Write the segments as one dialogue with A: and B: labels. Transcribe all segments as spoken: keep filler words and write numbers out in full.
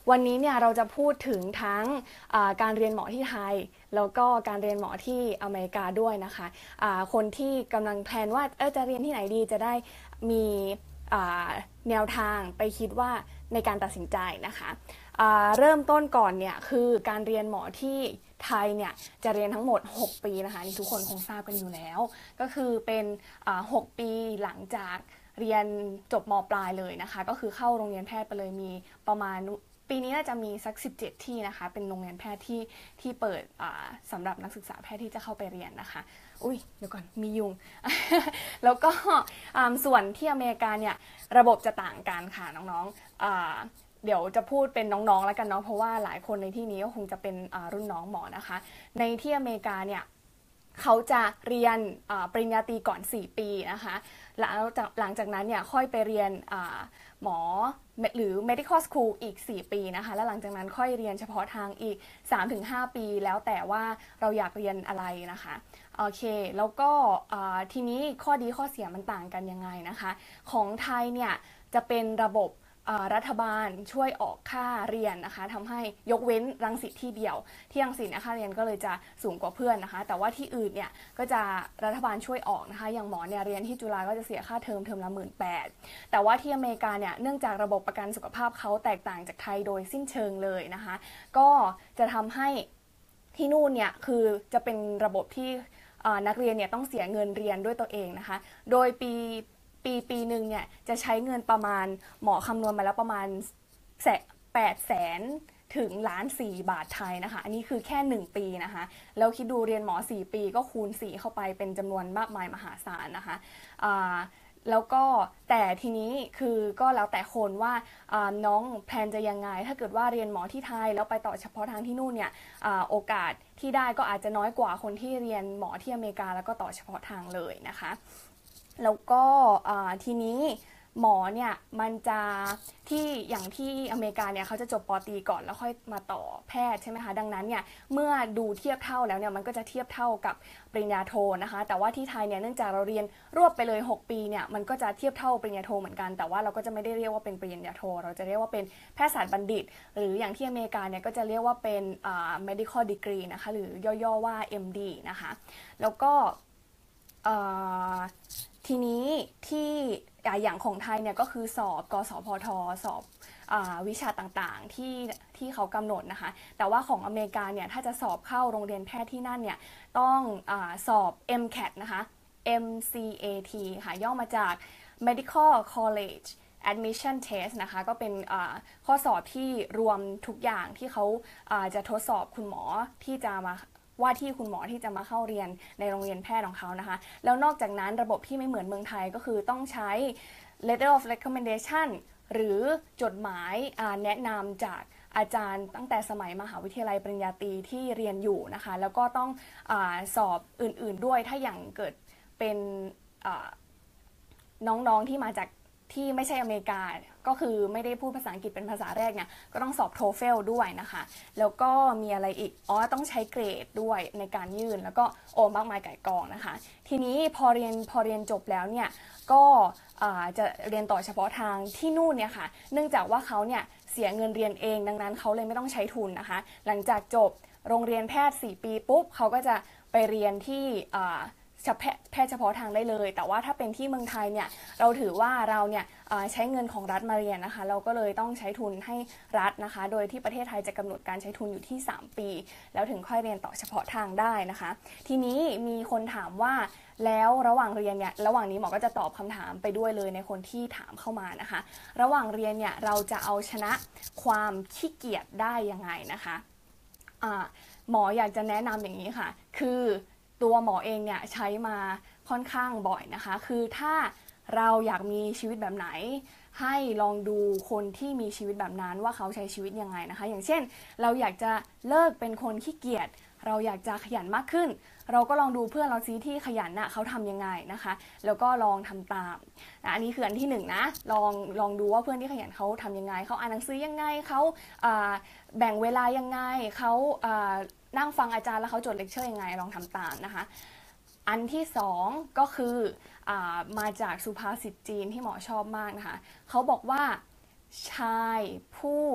A: วันนี้เนี่ยเราจะพูดถึงทั้งการเรียนหมอที่ไทยแล้วก็การเรียนหมอที่อเมริกาด้วยนะคะะคนที่กำลังแพลนว่าเออจะเรียนที่ไหนดีจะได้มีแนวทางไปคิดว่าในการตัดสินใจนะคะะเริ่มต้นก่อนเนี่ยคือการเรียนหมอที่ไทยเนี่ยจะเรียนทั้งหมดหกปีนะคะนี่ทุกคนคงทราบกันอยู่แล้วก็คือเป็นหกปีหลังจากเรียนจบม.ปลายเลยนะคะก็คือเข้าโรงเรียนแพทย์ไปเลยมีประมาณปีนี้น่าจะมีสักสิบเจ็ดที่นะคะเป็นโรงเรียนแพทย์ที่ที่เปิดสำหรับนักศึกษาแพทย์ที่จะเข้าไปเรียนนะคะอุ้ยเดี๋ยวก่อนมียุง แล้วก็ส่วนที่อเมริกาเนี่ยระบบจะต่างกันค่ะน้องๆเดี๋ยวจะพูดเป็นน้องๆแล้วกันเนาะเพราะว่าหลายคนในที่นี้ก็คงจะเป็นรุ่นน้องหมอนะคะในที่อเมริกาเนี่ยเขาจะเรียนปริญญาตรีก่อนสี่ปีนะคะแล้วหลังจากนั้นเนี่ยค่อยไปเรียนหมอหรือ medical school อีกสี่ปีนะคะแล้วหลังจากนั้นค่อยเรียนเฉพาะทางอีก สามถึงห้า ปีแล้วแต่ว่าเราอยากเรียนอะไรนะคะโอเคแล้วก็ทีนี้ข้อดีข้อเสียมันต่างกันยังไงนะคะของไทยเนี่ยจะเป็นระบบรัฐบาลช่วยออกค่าเรียนนะคะทำให้ยกเว้นรังสิตที่เดียวที่รังสิตค่าเรียนก็เลยจะสูงกว่าเพื่อนนะคะแต่ว่าที่อื่นเนี่ยก็จะรัฐบาลช่วยออกนะคะอย่างหมอเนี่ยเรียนที่จุฬาก็จะเสียค่าเทอมเทอมละหมื่นแปดแต่ว่าที่อเมริกาเนี่ยเนื่องจากระบบประกันสุขภาพเขาแตกต่างจากไทยโดยสิ้นเชิงเลยนะคะก็จะทำให้ที่นู่นเนี่ยคือจะเป็นระบบที่นักเรียนเนี่ยต้องเสียเงินเรียนด้วยตัวเองนะคะโดยปีปีปีหนึ่งเนี่ยจะใช้เงินประมาณหมอคำนวณมาแล้วประมาณแปดแสนถึงล้านสี่บาทไทยนะคะอันนี้คือแค่หนึ่งปีนะคะแล้วคิดดูเรียนหมอสี่ปีก็คูณสี่เข้าไปเป็นจำนวนมากมายมหาศาลนะคะแล้วก็แต่ทีนี้คือก็แล้วแต่คนว่าน้องแพลนจะยังไงถ้าเกิดว่าเรียนหมอที่ไทยแล้วไปต่อเฉพาะทางที่นู่นเนี่ยโอกาสที่ได้ก็อาจจะน้อยกว่าคนที่เรียนหมอที่อเมริกาแล้วก็ต่อเฉพาะทางเลยนะคะแล้วก็ทีนี้หมอเนี่ยมันจะที่อย่างที่อเมริกาเนี่ยเขาจะจบป.ตรีก่อนแล้วค่อยมาต่อแพทย์ใช่ไหมคะดังนั้นเนี่ยเมื่อดูเทียบเท่าแล้วเนี่ยมันก็จะเทียบเท่ากับปริญญาโทนะคะแต่ว่าที่ไทยเนี่ยเนื่องจากเราเรียนรวบไปเลยหกปีเนี่ยมันก็จะเทียบเท่าปริญญาโทเหมือนกันแต่ว่าเราก็จะไม่ได้เรียกว่าเป็นปริญญาโทเราจะเรียกว่าเป็นแพทยศาสตร์บัณฑิตหรืออย่างที่อเมริกาเนี่ยก็จะเรียกว่าเป็น medical degree นะคะหรือย่อๆว่า เอ็ม ดี นะคะแล้วก็ทีนี้ที่อย่างของไทยเนี่ยก็คือสอบกสพทสอบวิชาต่างๆที่ที่เขากำหนดนะคะแต่ว่าของอเมริกาเนี่ยถ้าจะสอบเข้าโรงเรียนแพทย์ที่นั่นเนี่ยต้องอาสอบ เอ็ม แคท นะคะ เอ็ม ซี เอ ที ค่ะย่อมาจาก Medical College Admission Test นะคะก็เป็นข้อสอบที่รวมทุกอย่างที่เขาจะทดสอบคุณหมอที่จะมาว่าที่คุณหมอที่จะมาเข้าเรียนในโรงเรียนแพทย์ของเขานะคะแล้วนอกจากนั้นระบบที่ไม่เหมือนเมืองไทยก็คือต้องใช้ letter of recommendation หรือจดหมายแนะนำจากอาจารย์ตั้งแต่สมัยมหาวิทยาลัยปริญญาตรีที่เรียนอยู่นะคะแล้วก็ต้องอาสอบอื่นๆด้วยถ้าอย่างเกิดเป็นน้องๆที่มาจากที่ไม่ใช่อเมริกาก็คือไม่ได้พูดภาษาอังกฤษเป็นภาษาแรกเนี่ยก็ต้องสอบ โทเฟล ด้วยนะคะแล้วก็มีอะไรอีกอ๋อต้องใช้เกรดด้วยในการยื่นแล้วก็โอ้มากมายไก่กองนะคะทีนี้พอเรียนพอเรียนจบแล้วเนี่ยก็จะเรียนต่อเฉพาะทางที่นู่นเนี่ยค่ะเนื่องจากว่าเขาเนี่ยเสียเงินเรียนเองดังนั้นเขาเลยไม่ต้องใช้ทุนนะคะหลังจากจบโรงเรียนแพทย์สี่ปีปุ๊บเขาก็จะไปเรียนที่แพทย์เฉพาะทางได้เลยแต่ว่าถ้าเป็นที่เมืองไทยเนี่ยเราถือว่าเราเนี่ยใช้เงินของรัฐมาเรียนนะคะเราก็เลยต้องใช้ทุนให้รัฐนะคะโดยที่ประเทศไทยจะกำหนดการใช้ทุนอยู่ที่สามปีแล้วถึงค่อยเรียนต่อเฉพาะทางได้นะคะทีนี้มีคนถามว่าแล้วระหว่างเรียนเนี่ยระหว่างนี้หมอก็จะตอบคำถามไปด้วยเลยในคนที่ถามเข้ามานะคะระหว่างเรียนเนี่ยเราจะเอาชนะความขี้เกียจได้ยังไงนะคะหมออยากจะแนะนำอย่างนี้ค่ะคือตัวหมอเองเนี่ยใช้มาค่อนข้างบ่อยนะคะคือถ้าเราอยากมีชีวิตแบบไหนให้ลองดูคนที่มีชีวิตแบบนั้นว่าเขาใช้ชีวิตยังไงนะคะอย่างเช่นเราอยากจะเลิกเป็นคนขี้เกียจเราอยากจะขยันมากขึ้นเราก็ลองดูเพื่อนเราซิที่ขยันน่ะเขาทำยังไงนะคะแล้วก็ลองทำตามนะอันนี้คืออันที่หนึ่งนะลองลองดูว่าเพื่อนที่ขยันเขาทำยังไงเขาอ่านหนังสือยังไงเขาแบ่งเวลายังไงเขานั่งฟังอาจารย์แล้วเขาจดเลคเชอร์ยังไงลองทำตามนะคะอันที่สองก็คืออามาจากสุภาษิตจีนที่หมอชอบมากนะคะเขาบอกว่าชายผู้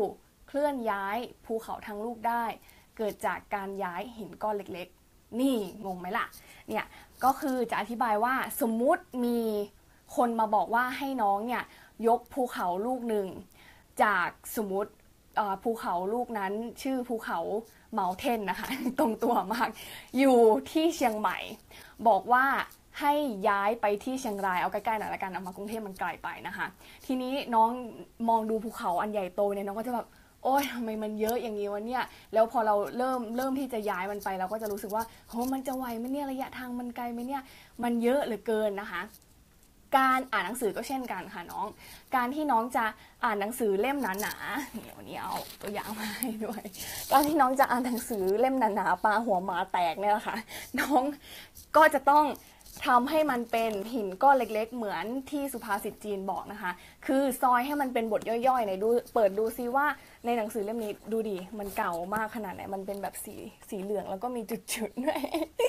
A: เคลื่อนย้ายภูเขาทั้งลูกได้เกิดจากการย้ายหินก้อนเล็กๆนี่งงไหมล่ะเนี่ยก็คือจะอธิบายว่าสมมุติมีคนมาบอกว่าให้น้องเนี่ยยกภูเขาลูกหนึ่งจากสมมติภูเขาลูกนั้นชื่อภูเขาเมาเทนนะคะตรงตัวมากอยู่ที่เชียงใหม่บอกว่าให้ย้ายไปที่เชียงรายเอาใกล้ๆหน่อยละกันเอามากรุงเทพมันไกลไปนะคะทีนี้น้องมองดูภูเขาอันใหญ่โตเนี่ยน้องก็จะแบบโอ๊ยทำไมมันเยอะอย่างนี้วะเนี่ยแล้วพอเราเริ่มเริ่มที่จะย้ายมันไปเราก็จะรู้สึกว่าโหมันจะไหวไหมเนี่ยระยะทางมันไกลไหมเนี่ยมันเยอะเหลือเกินนะคะการอ่านหนังสือก็เช่นกันค่ะน้องการที่น้องจะอ่านหนังสือเล่มหนาๆเดี๋ยววันนี้เอาตัวอย่างมาให้ด้วยการที่น้องจะอ่านหนังสือเล่มหนาๆปลาหัวหมาแตกเนี่ยแหละค่ะน้องก็จะต้องทำให้มันเป็นหินก้อนเล็กๆเหมือนที่สุภาษิตจีนบอกนะคะคือซอยให้มันเป็นบทย่อยๆในดูเปิดดูซิว่าในหนังสือเล่มนี้ดูดิมันเก่ามากขนาดไหนมันเป็นแบบสีสีเหลืองแล้วก็มีจุดๆด้วย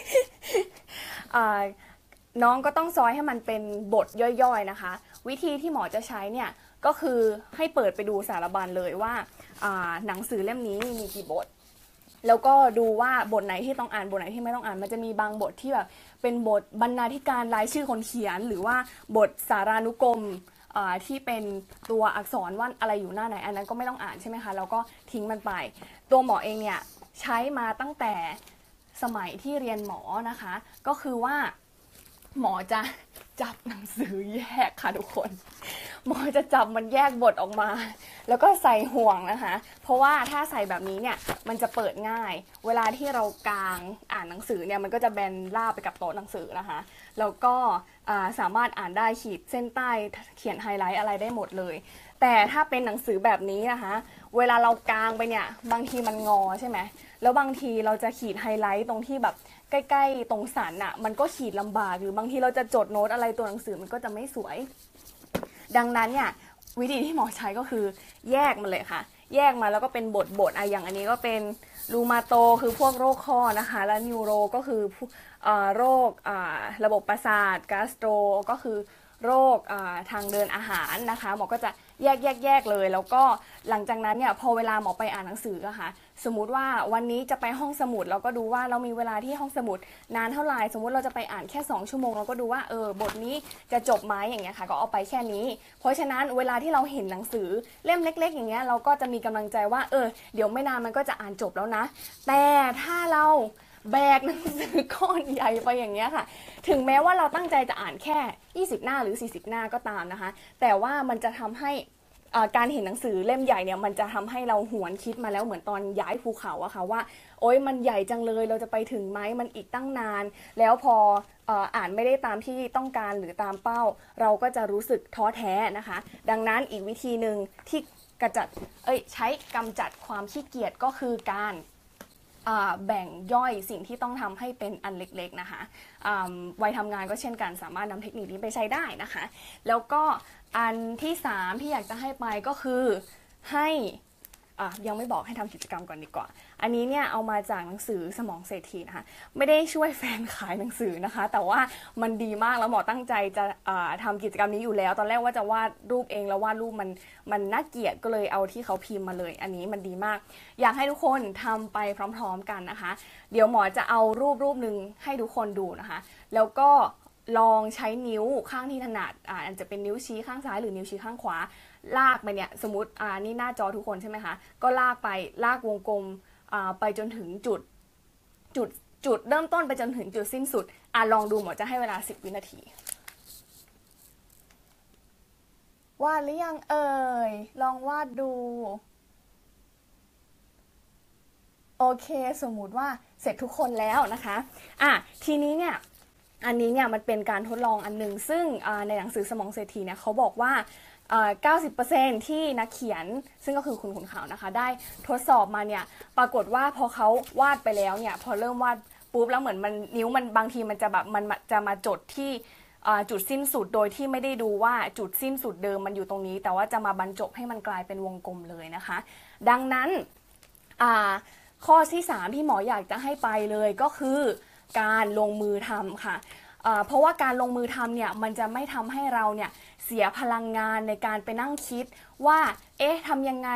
A: น้องก็ต้องซอยให้มันเป็นบทย่อยๆนะคะวิธีที่หมอจะใช้เนี่ยก็คือให้เปิดไปดูสารบัญเลยว่าหนังสือเล่มนี้มีกี่บทแล้วก็ดูว่าบทไหนที่ต้องอ่านบทไหนที่ไม่ต้องอ่านมันจะมีบางบทที่แบบเป็นบทบรรณาธิการรายชื่อคนเขียนหรือว่าบทสารานุกรมที่เป็นตัวอักษรว่าอะไรอยู่หน้าไหนอันนั้นก็ไม่ต้องอ่านใช่ไหมคะแล้วก็ทิ้งมันไปตัวหมอเองเนี่ยใช้มาตั้งแต่สมัยที่เรียนหมอนะคะก็คือว่าหมอจะจับหนังสือแยกค่ะทุกคนหมอจะจับมันแยกบทออกมาแล้วก็ใส่ห่วงนะคะเพราะว่าถ้าใส่แบบนี้เนี่ยมันจะเปิดง่ายเวลาที่เรากางอ่านหนังสือเนี่ยมันก็จะแบนราบไปกับโต๊ะหนังสือนะคะแล้วก็สามารถอ่านได้ขีดเส้นใต้เขียนไฮไลท์อะไรได้หมดเลยแต่ถ้าเป็นหนังสือแบบนี้นะคะเวลาเรากางไปเนี่ยบางทีมันงอใช่ไหมแล้วบางทีเราจะขีดไฮไลท์ตรงที่แบบใกล้ๆตรงสันอ่ะมันก็ขีดลำบากหรือบางทีเราจะจดโน้ตอะไรตัวหนังสือมันก็จะไม่สวยดังนั้นเนี่ยวิธีที่หมอใช้ก็คือแยกมันเลยค่ะแยกมาแล้วก็เป็นบทบทอะอย่างอันนี้ก็เป็นรูมาโตคือพวกโรคข้อนะคะและนิวโรก็คือโรคระบบประสาทกาสโตรก็คือโรคทางเดินอาหารนะคะหมอก็จะแยกแยกแยกเลยแล้วก็หลังจากนั้นเนี่ยพอเวลาหมอไปอ่านหนังสืออะค่ะสมมุติว่าวันนี้จะไปห้องสมุดเราก็ดูว่าเรามีเวลาที่ห้องสมุดนานเท่าไหร่สมมุติเราจะไปอ่านแค่สองชั่วโมงเราก็ดูว่าเออบทนี้จะจบไหมอย่างเงี้ยค่ะก็เอาไปแค่นี้เพราะฉะนั้นเวลาที่เราเห็นหนังสือเล่มเล็กๆอย่างเงี้ยเราก็จะมีกำลังใจว่าเออเดี๋ยวไม่นานมันก็จะอ่านจบแล้วนะแต่ถ้าเราแบกหนังสือก้อนใหญ่ไปอย่างเงี้ยค่ะถึงแม้ว่าเราตั้งใจจะอ่านแค่ยี่สิบหน้าหรือสี่สิบหน้าก็ตามนะคะแต่ว่ามันจะทำให้การเห็นหนังสือเล่มใหญ่เนี่ยมันจะทำให้เราหวนคิดมาแล้วเหมือนตอนย้ายภูเขาอะค่ะว่าโอ๊ยมันใหญ่จังเลยเราจะไปถึงไหมมันอีกตั้งนานแล้วพออ่านไม่ได้ตามที่ต้องการหรือตามเป้าเราก็จะรู้สึกท้อแท้นะคะดังนั้นอีกวิธีหนึ่งที่กระจัดเอ้ยใช้กำจัดความขี้เกียจก็คือการแบ่งย่อยสิ่งที่ต้องทำให้เป็นอันเล็กๆนะคะวัยทำงานก็เช่นกันสามารถนำเทคนิคนี้ไปใช้ได้นะคะแล้วก็อันที่สามที่อยากจะให้ไปก็คือให้ยังไม่บอกให้ทำกิจกรรมก่อนดีกว่าอันนี้เนี่ยเอามาจากหนังสือสมองเศรษฐีนะคะไม่ได้ช่วยแฟนขายหนังสือนะคะแต่ว่ามันดีมากแล้วหมอตั้งใจจะทำกิจกรรมนี้อยู่แล้วตอนแรกว่าจะวาดรูปเองแล้ววาดรูปมันมันน่าเกลียดก็เลยเอาที่เขาพิมพ์มาเลยอันนี้มันดีมากอยากให้ทุกคนทำไปพร้อมๆกันนะคะเดี๋ยวหมอจะเอารูปรูปหนึ่งให้ทุกคนดูนะคะแล้วก็ลองใช้นิ้วข้างที่ถนัดอ่าอาจจะเป็นนิ้วชี้ข้างซ้ายหรือนิ้วชี้ข้างขวาลากไปเนี่ยสมมติอ่านี่หน้าจอทุกคนใช่ไหมคะก็ลากไปลากวงกลมอ่าไปจนถึงจุดจุดจุดเริ่มต้นไปจนถึงจุดสิ้นสุดอ่าลองดูหมอจะให้เวลาสิบวินาทีวาดหรือยังเอ่ยลองวาดดูโอเคสมมุติว่าเสร็จทุกคนแล้วนะคะอ่ะทีนี้เนี่ยอันนี้เนี่ยมันเป็นการทดลองอันนึงซึ่งในหนังสือสมองเศรษฐีเนี่ยเขาบอกว่า เก้าสิบเปอร์เซ็นต์ ที่นักเขียนซึ่งก็คือคุณขุนเขานะคะได้ทดสอบมาเนี่ยปรากฏว่าพอเขาวาดไปแล้วเนี่ยพอเริ่มวาดปุ๊บแล้วเหมือนมันนิ้วมันบางทีมันจะแบบมันจะมาจดที่จุดสิ้นสุดโดยที่ไม่ได้ดูว่าจุดสิ้นสุดเดิมมันอยู่ตรงนี้แต่ว่าจะมาบรรจบให้มันกลายเป็นวงกลมเลยนะคะดังนั้นข้อที่สามที่หมออยากจะให้ไปเลยก็คือการลงมือทำค่ะเพราะว่าการลงมือทำเนี่ยมันจะไม่ทำให้เราเนี่ยเสียพลังงานในการไปนั่งคิดว่าเอ๊ะทำยังไง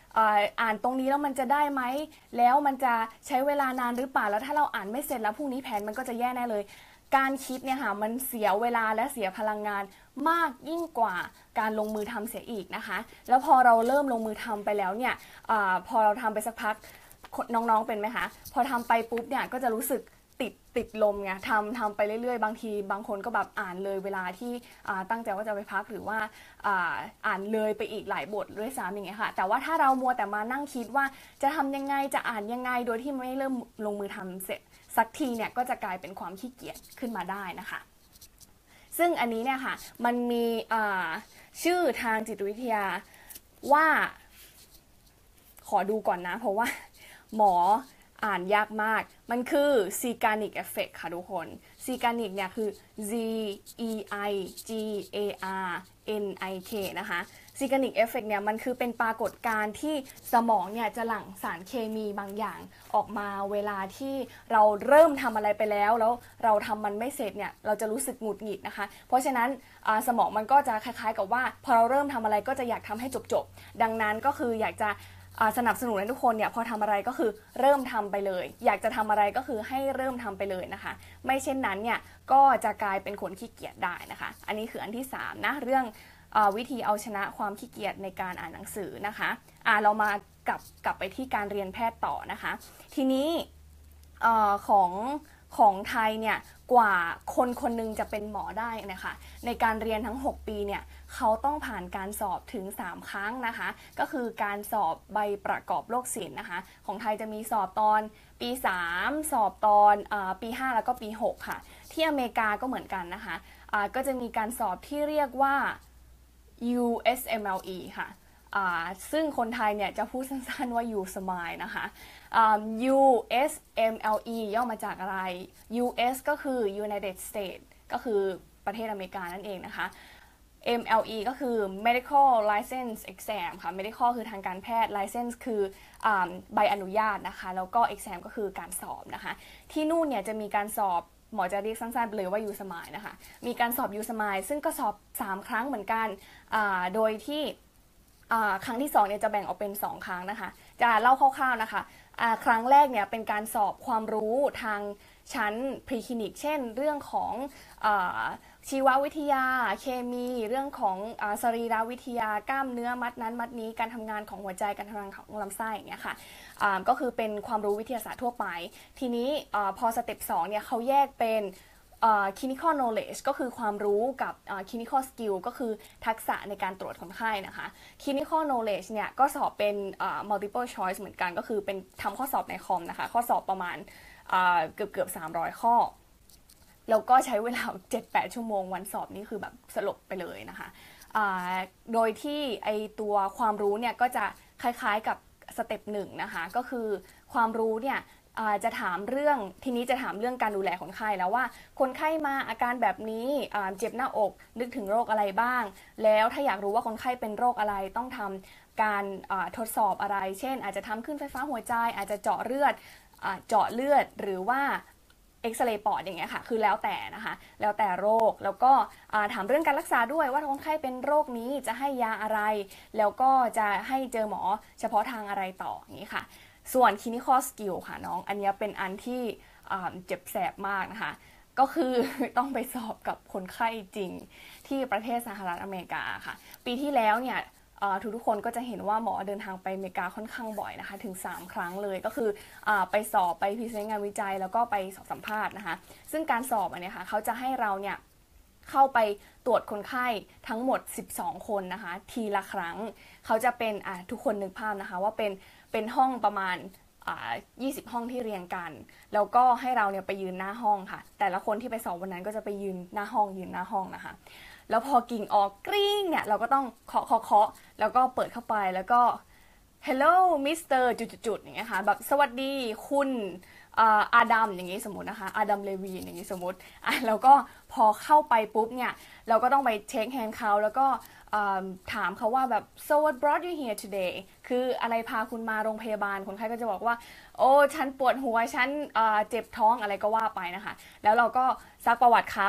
A: อ่านตรงนี้แล้วมันจะได้ไหมแล้วมันจะใช้เวลานานหรือเปล่าแล้วถ้าเราอ่านไม่เสร็จแล้วพรุ่งนี้แผนมันก็จะแย่แน่เลยการคิดเนี่ยค่ะมันเสียเวลาและเสียพลังงานมากยิ่งกว่าการลงมือทำเสียอีกนะคะแล้วพอเราเริ่มลงมือทำไปแล้วเนี่ยอพอเราทำไปสักพักน้องๆเป็นไหมคะพอทำไปปุ๊บเนี่ยก็จะรู้สึกติดติดลมไงทำทำไปเรื่อยๆบางทีบางคนก็แบบอ่านเลยเวลาที่ตั้งใจว่าจะไปพักหรือว่าอ่านเลยไปอีกหลายบทด้วยซ้ำอย่างเงี้ยค่ะแต่ว่าถ้าเรามัวแต่มานั่งคิดว่าจะทำยังไงจะอ่านยังไงโดยที่ไม่เริ่มลงมือทำเสร็จสักทีเนี่ยก็จะกลายเป็นความขี้เกียจขึ้นมาได้นะคะซึ่งอันนี้เนี่ยค่ะมันมีชื่อทางจิตวิทยาว่าขอดูก่อนนะเพราะว่าหมออ่านยากมากมันคือ Zeigarnik Effect ค่ะทุกคน Zeigarnik เนี่ยคือ Z E I G A R N I K นะคะ Zeigarnik Effect เนี่ยมันคือเป็นปรากฏการณ์ที่สมองเนี่ยจะหลั่งสารเคมีบางอย่างออกมาเวลาที่เราเริ่มทำอะไรไปแล้วแล้วเราทำมันไม่เสร็จเนี่ยเราจะรู้สึกหงุดหงิดนะคะเพราะฉะนั้นสมองมันก็จะคล้ายๆกับว่าพอเราเริ่มทำอะไรก็จะอยากทำให้จบๆดังนั้นก็คืออยากจะสนับสนุนให้ทุกคนเนี่ยพอทำอะไรก็คือเริ่มทำไปเลยอยากจะทำอะไรก็คือให้เริ่มทำไปเลยนะคะไม่เช่นนั้นเนี่ยก็จะกลายเป็นคนขี้เกียจได้นะคะอันนี้คืออันที่สามนะเรื่องอวิธีเอาชนะความขี้เกียจในการอ่านหนังสือนะคะอ่าเรามากลับกลับไปที่การเรียนแพทย์ต่อนะคะทีนี้อของของไทยเนี่ยกว่าคนคนนึงจะเป็นหมอได้นะคะในการเรียนทั้งหกปีเนี่ยเขาต้องผ่านการสอบถึงสามครั้งนะคะก็คือการสอบใบประกอบโรคศิลป์นะคะของไทยจะมีสอบตอนปีสามสอบตอนอปีห้าแล้วก็ปีหกค่ะที่อเมริกาก็เหมือนกันนะคะะก็จะมีการสอบที่เรียกว่า ยู เอส เอ็ม แอล อี ค่ะซึ่งคนไทยเนี่ยจะพูดสั้นๆว่า U Smile นะคะ ยู เอส เอ็ม แอล อี ย่อมาจากอะไร ยู เอส ก็คือ United States ก็คือประเทศอเมริกานั่นเองนะคะ เอ็ม แอล อี ก็คือ Medical License Exam ค่ะ Medical คือทางการแพทย์ License คือใบอนุญาตนะคะแล้วก็ Exam ก็คือการสอบนะคะที่นู่นเนี่ยจะมีการสอบหมอจะเรียกสั้นๆเลยว่า U Smile นะคะมีการสอบ U Smile ซึ่งก็สอบสามครั้งเหมือนกันโดยที่ครั้งที่สองเนี่ยจะแบ่งออกเป็นสองครั้งนะคะจะเล่าคร่าวๆนะคะครั้งแรกเนี่ยเป็นการสอบความรู้ทางชั้นพรีคลินิกเช่นเรื่องของชีววิทยาเคมีเรื่องของสรีรวิทยากล้ามเนื้อมัดนั้นมัดนี้การทำงานของหัวใจการทำงานของลำไส้อย่างเงี้ยค่ะก็คือเป็นความรู้วิทยาศาสตร์ทั่วไปทีนี้พอสเต็ปสองเนี่ยเขาแยกเป็นclinical knowledge ก็คือความรู้กับ clinical skill ก็คือทักษะในการตรวจคนไข้นะคะ clinical knowledge เนี่ยก็สอบเป็น multiple choice เหมือนกันก็คือเป็นทำข้อสอบในคอมนะคะข้อสอบประมาณเกือบเกือบสามร้อยข้อแล้วก็ใช้เวลา เจ็ดถึงแปด ชั่วโมงวันสอบนี่คือแบบสลบไปเลยนะคะโดยที่ไอตัวความรู้เนี่ยก็จะคล้ายๆกับสเต็ปหนึ่งนะคะก็คือความรู้เนี่ยจะถามเรื่องทีนี้จะถามเรื่องการดูแลคนไข้แล้วว่าคนไข้มาอาการแบบนี้เจ็บหน้าอกนึกถึงโรคอะไรบ้างแล้วถ้าอยากรู้ว่าคนไข้เป็นโรคอะไรต้องทำการทดสอบอะไรเช่นอาจจะทำขึ้นไฟฟ้าหัวใจอาจจะเจาะเลือดเจาะเลือดหรือว่าเอ็กซเรย์ปอดอย่างเงี้ยค่ะคือแล้วแต่นะคะแล้วแต่โรคแล้วก็ถามเรื่องการรักษาด้วยว่าคนไข้เป็นโรคนี้จะให้ยาอะไรแล้วก็จะให้เจอหมอเฉพาะทางอะไรต่ออย่างนี้ค่ะส่วน clinical skill ค่ะน้องอันนี้เป็นอันที่เจ็บแสบมากนะคะก็คือต้องไปสอบกับคนไข้จริงที่ประเทศสหรัฐอเมริกาค่ะปีที่แล้วเนี่ยทุกทุกคนก็จะเห็นว่าหมอเดินทางไปอเมริกาค่อนข้างบ่อยนะคะถึงสามครั้งเลยก็คืออไปสอบไปพรีเซนต์งานวิจัยแล้วก็ไปสอบสัมภาษณ์นะคะซึ่งการสอบอันนี้ค่ะเขาจะให้เราเนี่ยเข้าไปตรวจคนไข้ทั้งหมดสิบสองคนนะคะทีละครั้งเขาจะเป็นทุกคนนึกภาพนะคะว่าเป็นเป็นห้องประมาณยี่สิบห้องที่เรียงกันแล้วก็ให้เราเนี่ยไปยืนหน้าห้องค่ะแต่ละคนที่ไปสอบวันนั้นก็จะไปยืนหน้าห้องยืนหน้าห้องนะคะแล้วพอกิ่งออกกริ้งเนี่ยเราก็ต้องเคาะเคาะเคาะแล้วก็เปิดเข้าไปแล้วก็ hello มิสเตอร์จุดๆอย่างเงี้ยค่ะแบบสวัสดีคุณอาดัมอย่างงี้สมมตินะคะอาดัมเลวีนอย่างงี้สมมติแล้วก็พอเข้าไปปุ๊บเนี่ยเราก็ต้องไปเช็คแฮนด์เขาแล้วก็ถามเขาว่าแบบ so what brought you here today คืออะไรพาคุณมาโรงพยาบาลคนไข้ก็จะบอกว่าโอ้ฉันปวดหัวฉันเจ็บท้องอะไรก็ว่าไปนะคะแล้วเราก็ซักประวัติเขา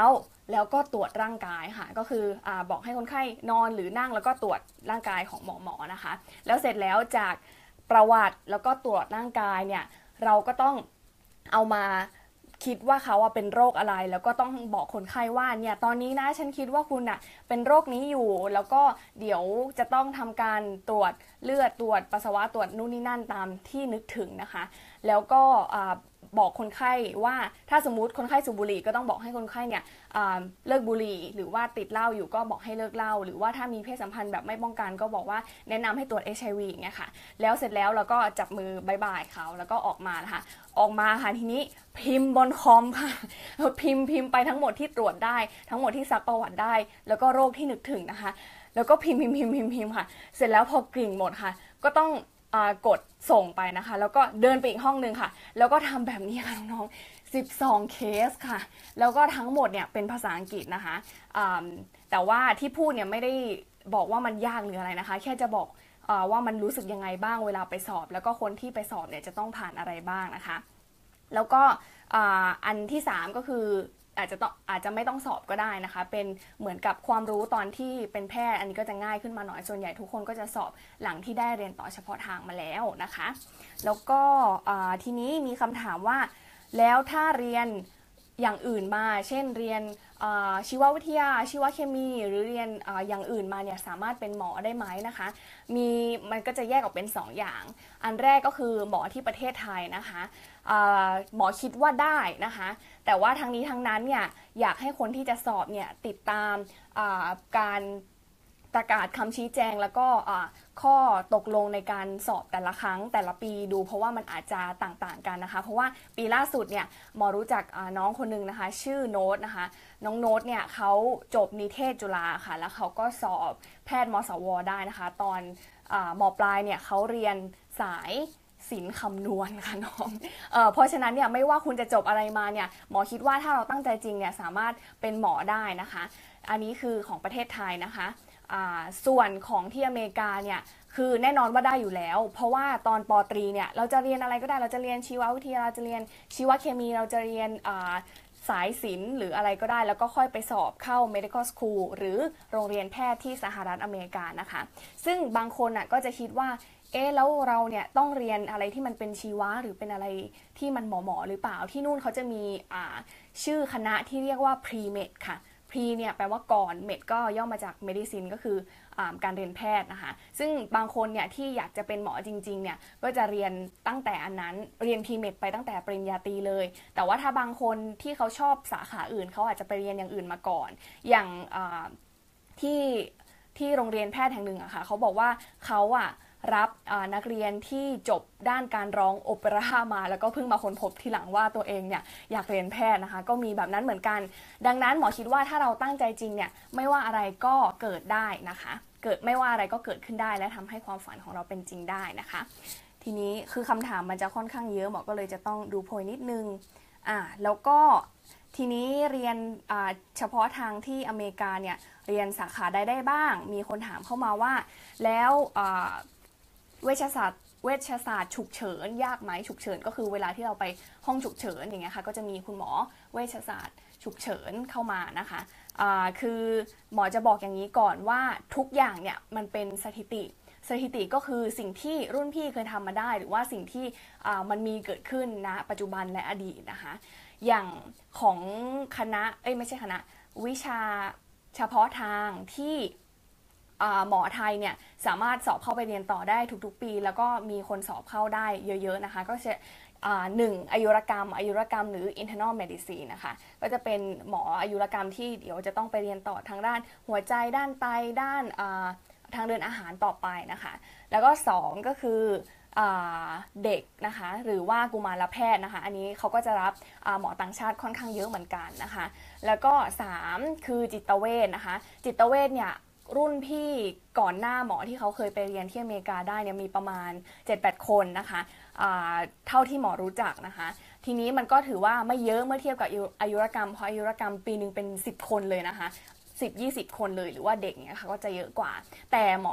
A: แล้วก็ตรวจร่างกายค่ะก็คืออบอกให้คนไข้นอนหรือนั่งแล้วก็ตรวจร่างกายของหมอหมอนะคะแล้วเสร็จแล้วจากประวัติแล้วก็ตรวจร่างกายเนี่ยเราก็ต้องเอามาคิดว่าเขาเป็นโรคอะไรแล้วก็ต้องบอกคนไข้ว่าเนี่ยตอนนี้นะฉันคิดว่าคุณอะเป็นโรคนี้อยู่แล้วก็เดี๋ยวจะต้องทำการตรวจเลือดตรวจปัสสาวะตรวจนู่นนี่นั่นตามที่นึกถึงนะคะแล้วก็บอกคนไข้ว่าถ้าสมมุติคนไข้สูบบุหรี่ก็ต้องบอกให้คนไข้เนี่ยเลิกบุหรี่หรือว่าติดเหล้าอยู่ก็บอกให้เลิกเหล้าหรือว่าถ้ามีเพศสัมพันธ์แบบไม่ป้องกันก็บอกว่าแนะนำให้ตรวจ เอช ไอ วี อย่างเงี้ยค่ะแล้วเสร็จแล้วเราก็จับมือบายบายเขาแล้วก็ออกมานะคะออกมาค่ะทีนี้พิมพ์บนคอมค่ะพิมพ์พิมพ์ไปทั้งหมดที่ตรวจได้ทั้งหมดที่ซักประวัติได้แล้วก็โรคที่นึกถึงนะคะแล้วก็พิมพ์พิมพ์พิมพ์พิมพ์พิมพ์ค่ะเสร็จแล้วพอกริ่งหมดค่ะก็ต้องกดส่งไปนะคะแล้วก็เดินไปอีกห้องนึงค่ะแล้วก็ทำแบบนี้ค่ะน้องๆสิบสองเคสค่ะแล้วก็ทั้งหมดเนี่ยเป็นภาษาอังกฤษนะคะแต่ว่าที่พูดเนี่ยไม่ได้บอกว่ามันยากหรืออะไรนะคะแค่จะบอกว่ามันรู้สึกยังไงบ้างเวลาไปสอบแล้วก็คนที่ไปสอบเนี่ยจะต้องผ่านอะไรบ้างนะคะแล้วก็อันที่สามก็คืออาจจะต้องอาจจะไม่ต้องสอบก็ได้นะคะเป็นเหมือนกับความรู้ตอนที่เป็นแพทย์อันนี้ก็จะง่ายขึ้นมาหน่อยส่วนใหญ่ทุกคนก็จะสอบหลังที่ได้เรียนต่อเฉพาะทางมาแล้วนะคะแล้วก็ทีนี้มีคำถามว่าแล้วถ้าเรียนอย่างอื่นมาเช่นเรียนชีววิทยาชีวเคมีหรือเรียนออย่างอื่นมาเนี่ยสามารถเป็นหมอได้ไหมนะคะมีมันก็จะแยกออกเป็นสอง อย่างอันแรกก็คือหมอที่ประเทศไทยนะคะหมอคิดว่าได้นะคะแต่ว่าทั้งนี้ทั้งนั้นเนี่ยอยากให้คนที่จะสอบเนี่ยติดตามการประกาศคำชี้แจงแล้วก็ข้อตกลงในการสอบแต่ละครั้งแต่ละปีดูเพราะว่ามันอาจจะต่างๆกันนะคะเพราะว่าปีล่าสุดเนี่ยหมอรู้จักน้องคนนึงนะคะชื่อโน้ตนะคะน้องโน้ตเนี่ยเขาจบนิเทศจุฬาค่ะแล้วเขาก็สอบแพทย์มสวได้นะคะตอนมปลายเนี่ยเขาเรียนสายศิลป์คำนวณค่ะน้องเอ่อเพราะฉะนั้นเนี่ยไม่ว่าคุณจะจบอะไรมาเนี่ยหมอคิดว่าถ้าเราตั้งใจจริงเนี่ยสามารถเป็นหมอได้นะคะอันนี้คือของประเทศไทยนะคะส่วนของที่อเมริกาเนี่ยคือแน่นอนว่าได้อยู่แล้วเพราะว่าตอนป.ตรีเนี่ยเราจะเรียนอะไรก็ได้เราจะเรียนชีววิทยาเราจะเรียนชีวเคมีเราจะเรียนสายศิลป์หรืออะไรก็ได้แล้วก็ค่อยไปสอบเข้า medical school หรือโรงเรียนแพทย์ที่สหรัฐอเมริกานะคะซึ่งบางคนน่ะก็จะคิดว่าเอ๊ะแล้วเราเนี่ยต้องเรียนอะไรที่มันเป็นชีวะหรือเป็นอะไรที่มันหมอหมอหรือเปล่าที่นู่นเขาจะมีชื่อคณะที่เรียกว่า pre-med ค่ะ pre เนี่ยแปลว่าก่อน med ก็ย่อมาจาก medicine ก็คือการเรียนแพทย์นะคะซึ่งบางคนเนี่ยที่อยากจะเป็นหมอจริงๆเนี่ยก็จะเรียนตั้งแต่อันนั้นเรียน pre-med ไปตั้งแต่ปริญญาตรีเลยแต่ว่าถ้าบางคนที่เขาชอบสาขาอื่นเขาอาจจะไปเรียนอย่างอื่นมาก่อนอย่างที่ที่โรงเรียนแพทย์แห่งหนึ่งอะค่ะเขาบอกว่าเขาอะรับนักเรียนที่จบด้านการร้องโอเปร่ามาแล้วก็เพิ่งมาค้นพบทีหลังว่าตัวเองเนี่ยอยากเรียนแพทย์นะคะก็มีแบบนั้นเหมือนกันดังนั้นหมอคิดว่าถ้าเราตั้งใจจริงเนี่ยไม่ว่าอะไรก็เกิดได้นะคะเกิดไม่ว่าอะไรก็เกิดขึ้นได้และทำให้ความฝันของเราเป็นจริงได้นะคะทีนี้คือคำถามมันจะค่อนข้างเยอะหมอก็เลยจะต้องดูโพยนิดนึงอ่าแล้วก็ทีนี้เรียนเฉพาะทางที่อเมริกาเนี่ยเรียนสาขาใดได้บ้างมีคนถามเข้ามาว่าแล้วเวชศาสตร์เวชศาสตร์ฉุกเฉินยากไหมฉุกเฉินก็คือเวลาที่เราไปห้องฉุกเฉินอย่างเงี้ยค่ะก็จะมีคุณหมอเวชศาสตร์ฉุกเฉินเข้ามานะคะคือหมอจะบอกอย่างนี้ก่อนว่าทุกอย่างเนี่ยมันเป็นสถิติสถิติก็คือสิ่งที่รุ่นพี่เคยทำมาได้หรือว่าสิ่งที่มันมีเกิดขึ้นนะปัจจุบันและอดีตนะคะอย่างของคณะเอ้ยไม่ใช่คณะวิชาเฉพาะทางที่หมอไทยเนี่ยสามารถสอบเข้าไปเรียนต่อได้ทุกๆปีแล้วก็มีคนสอบเข้าได้เยอะๆนะคะก็จะหนึ่งอายุรกรรมอายุรกรรมหรือ internal medicine นะคะก็จะเป็นหมออายุรกรรมที่เดี๋ยวจะต้องไปเรียนต่อทางด้านหัวใจด้านไตด้านทางเดินอาหารต่อไปนะคะแล้วก็สองก็คือเด็กนะคะหรือว่ากุมารแพทย์นะคะอันนี้เขาก็จะรับหมอต่างชาติค่อนข้างเยอะเหมือนกันนะคะแล้วก็สามคือจิตเวชนะคะจิตเวชเนี่ยรุ่นพี่ก่อนหน้าหมอที่เขาเคยไปเรียนที่อเมริกาได้เนี่ยมีประมาณ เจ็ดแปด คนนะคะเท่าที่หมอรู้จักนะคะทีนี้มันก็ถือว่าไม่เยอะเมื่อเทียบกับอายุรกรรมเพราะอายุรกรรมปีนึงเป็นสิบคนเลยนะคะสิบ ยี่สิบ คนเลยหรือว่าเด็กเนี่ยค่ะก็จะเยอะกว่าแต่หมอ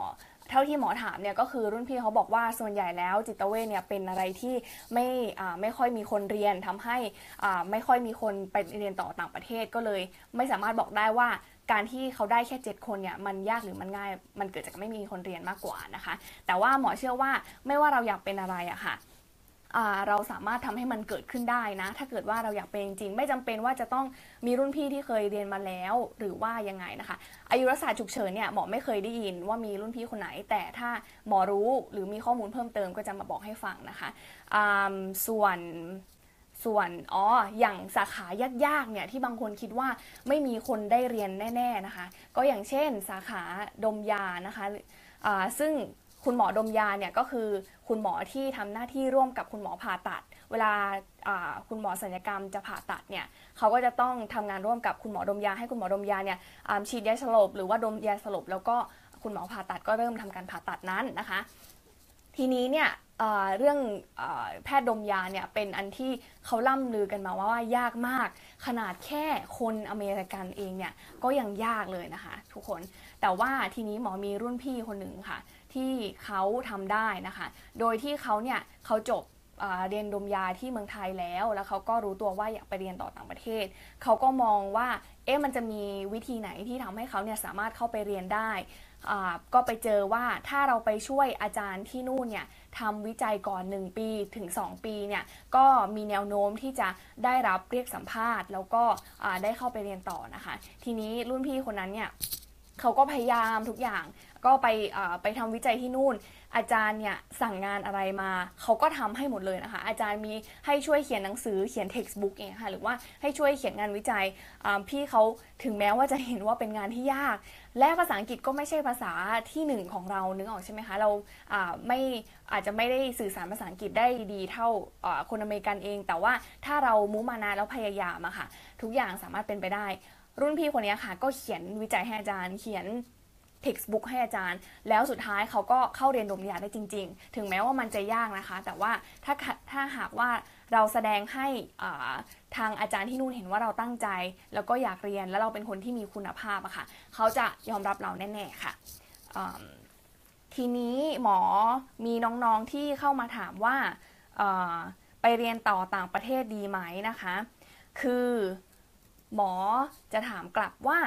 A: เท่าที่หมอถามเนี่ยก็คือรุ่นพี่เขาบอกว่าส่วนใหญ่แล้วจิตเวชเนี่ยเป็นอะไรที่ไม่ไม่ค่อยมีคนเรียนทำให้ไม่ค่อยมีคนไปเรียนต่อต่างประเทศก็เลยไม่สามารถบอกได้ว่าการที่เขาได้แค่เจ็ดคนเนี่ยมันยากหรือมันง่ายมันเกิดจากไม่มีคนเรียนมากกว่านะคะแต่ว่าหมอเชื่อว่าไม่ว่าเราอยากเป็นอะไรอะค่ะเราสามารถทำให้มันเกิดขึ้นได้นะถ้าเกิดว่าเราอยากเป็นจริงๆไม่จำเป็นว่าจะต้องมีรุ่นพี่ที่เคยเรียนมาแล้วหรือว่ายังไงนะคะอายุรศาสตร์ฉุกเฉินเนี่ยหมอไม่เคยได้ยินว่ามีรุ่นพี่คนไหนแต่ถ้าหมอรู้หรือมีข้อมูลเพิ่มเติมก็จะมาบอกให้ฟังนะคะส่วนส่วนอ๋ออย่างสาขายากๆเนี่ยที่บางคนคิดว่าไม่มีคนได้เรียนแน่ๆนะคะก็อย่างเช่นสาขาดมยานะคะซึ่งคุณหมอดมยาเนี่ยก็คือคุณหมอที่ทำหน้าที่ร่วมกับคุณหมอผ่าตัดเวลาคุณหมอศัลยกรรมจะผ่าตัดเนี่ยเขาก็จะต้องทำงานร่วมกับคุณหมอดมยาให้คุณหมอดมยาเนี่ยฉีดยาสลบหรือว่าดมยาสลบแล้วก็คุณหมอผ่าตัดก็เริ่มทำการผ่าตัดนั้นนะคะทีนี้เนี่ยเรื่องแพทย์ดมยาเนี่ยเป็นอันที่เขาล่ำลือกันมาว่ายากมากขนาดแค่คนอเมริกันเองเนี่ยก็ยังยากเลยนะคะทุกคนแต่ว่าทีนี้หมอมีรุ่นพี่คนหนึ่งค่ะที่เขาทำได้นะคะโดยที่เขาเนี่ยเขาจบเรียนดมยาที่เมืองไทยแล้วแล้วเขาก็รู้ตัวว่าอยากไปเรียนต่อต่างประเทศเขาก็มองว่าเอ๊ะมันจะมีวิธีไหนที่ทำให้เขาเนี่ยสามารถเข้าไปเรียนได้ก็ไปเจอว่าถ้าเราไปช่วยอาจารย์ที่นู่นเนี่ยทำวิจัยก่อนหนึ่งปีถึงสองปีเนี่ยก็มีแนวโน้มที่จะได้รับเรียกสัมภาษณ์แล้วก็ได้เข้าไปเรียนต่อนะคะทีนี้รุ่นพี่คนนั้นเนี่ยเขาก็พยายามทุกอย่างก็ไปไปทำวิจัยที่นู่นอาจารย์เนี่ยสั่งงานอะไรมาเขาก็ทำให้หมดเลยนะคะอาจารย์มีให้ช่วยเขียนหนังสือเขียน textbook เองค่ะหรือว่าให้ช่วยเขียนงานวิจัยพี่เขาถึงแม้ว่าจะเห็นว่าเป็นงานที่ยากและภาษาอังกฤษก็ไม่ใช่ภาษาที่หนึ่งของเรานึกออกใช่ไหมคะเราไม่อาจจะไม่ได้สื่อสารภาษาอังกฤษได้ดีเท่าคนอเมริกันเองแต่ว่าถ้าเรามุมานะแล้วพยายามอะค่ะทุกอย่างสามารถเป็นไปได้รุ่นพี่คนนี้ค่ะก็เขียนวิจัยให้อาจารย์เขียนtextbook ให้อาจารย์แล้วสุดท้ายเขาก็เข้าเรียนดมยาได้จริงๆถึงแม้ว่ามันจะยากนะคะแต่ว่าถ้าถ้าหากว่าเราแสดงให้ทางอาจารย์ที่นู่นเห็นว่าเราตั้งใจแล้วก็อยากเรียนแล้วเราเป็นคนที่มีคุณภาพอะค่ะเขาจะยอมรับเราแน่ๆค่ะทีนี้หมอมีน้องๆที่เข้ามาถามว่าไปเรียนต่อต่างประเทศดีไหมนะคะคือหมอจะถามกลับว่า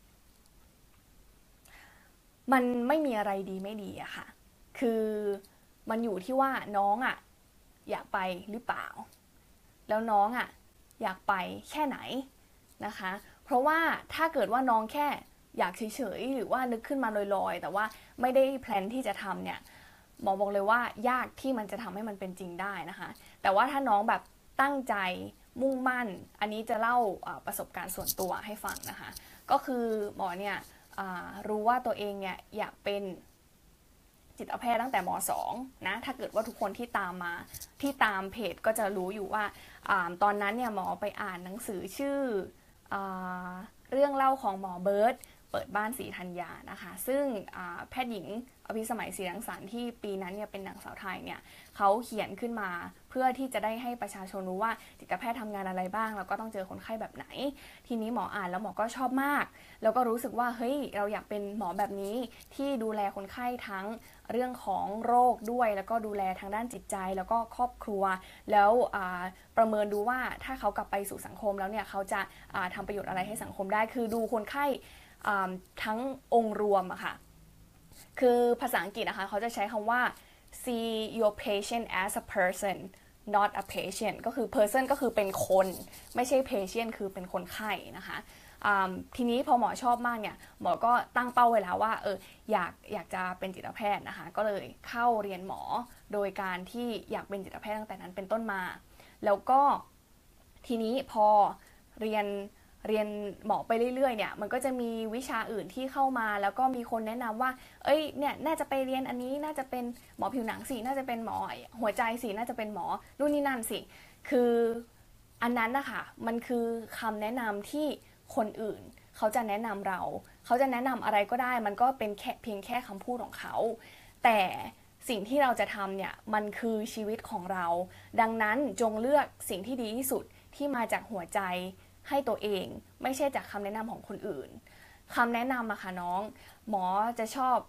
A: มันไม่มีอะไรดีไม่ดีอะค่ะคือมันอยู่ที่ว่าน้องอะอยากไปหรือเปล่าแล้วน้องอะอยากไปแค่ไหนนะคะเพราะว่าถ้าเกิดว่าน้องแค่อยากเฉยๆหรือว่านึกขึ้นมาลอยๆแต่ว่าไม่ได้แพลนที่จะทำเนี่ยหมอบอกเลยว่ายากที่มันจะทำให้มันเป็นจริงได้นะคะแต่ว่าถ้าน้องแบบตั้งใจมุ่งมั่นอันนี้จะเล่าประสบการณ์ส่วนตัวให้ฟังนะคะก็คือหมอเนี่ยรู้ว่าตัวเองเนี่ยอยากเป็นจิตแพทย์ตั้งแต่ม.สอง นะถ้าเกิดว่าทุกคนที่ตามมาที่ตามเพจก็จะรู้อยู่ว่าตอนนั้นเนี่ยหมอไปอ่านหนังสือชื่อเรื่องเล่าของหมอเบิร์ตเปิดบ้านศรีธัญญานะคะซึ่งแพทย์หญิงอภิสมัยศรีรังสรรค์ที่ปีนั้นเนี่ยเป็นนางสาวไทยเนี่ยเขาเขียนขึ้นมาเพื่อที่จะได้ให้ประชาชนรู้ว่าจิตแพทย์ทำงานอะไรบ้างแล้วก็ต้องเจอคนไข้แบบไหนทีนี้หมออ่านแล้วหมอก็ชอบมากแล้วก็รู้สึกว่าเฮ้ยเราอยากเป็นหมอแบบนี้ที่ดูแลคนไข้ทั้งเรื่องของโรคด้วยแล้วก็ดูแลทางด้านจิตใจแล้วก็ครอบครัวแล้วประเมินดูว่าถ้าเขากลับไปสู่สังคมแล้วเนี่ยเขาจะทำประโยชน์อะไรให้สังคมได้คือดูคนไข้ทั้งองค์รวมอะค่ะคือภาษาอังกฤษนะคะเขาจะใช้คำว่า see your patient as a person not a patient ก็คือ person ก็คือเป็นคนไม่ใช่ patient คือเป็นคนไข้นะคะทีนี้พอหมอชอบมากเนี่ยหมอก็ตั้งเป้าไว้แล้วว่าเอออยากอยากจะเป็นจิตแพทย์นะคะก็เลยเข้าเรียนหมอโดยการที่อยากเป็นจิตแพทย์ตั้งแต่นั้นเป็นต้นมาแล้วก็ทีนี้พอเรียนเรียนหมอไปเรื่อยๆเนี่ยมันก็จะมีวิชาอื่นที่เข้ามาแล้วก็มีคนแนะนำว่าเอ้ยเนี่ยน่าจะไปเรียนอันนี้น่าจะเป็นหมอผิวหนังสิน่าจะเป็นหมอหัวใจสิน่าจะเป็นหมอนู่นนี่นั่นสิคืออันนั้นนะคะมันคือคำแนะนำที่คนอื่นเขาจะแนะนำเราเขาจะแนะนำอะไรก็ได้มันก็เป็นแค่เพียงแค่คำพูดของเขาแต่สิ่งที่เราจะทำเนี่ยมันคือชีวิตของเราดังนั้นจงเลือกสิ่งที่ดีที่สุดที่มาจากหัวใจให้ตัวเองไม่ใช่จากคำแนะนำของคนอื่นคำแนะนำอะค่ะน้องหมอจะชอบ